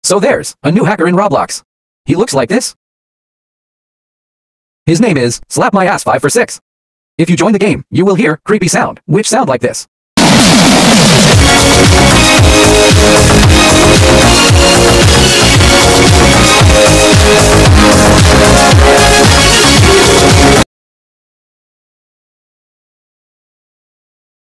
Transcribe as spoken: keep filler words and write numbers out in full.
So there's a new hacker in Roblox. He looks like this. His name is Slap My Ass five four six. If you join the game, you will hear creepy sound, which sound like this.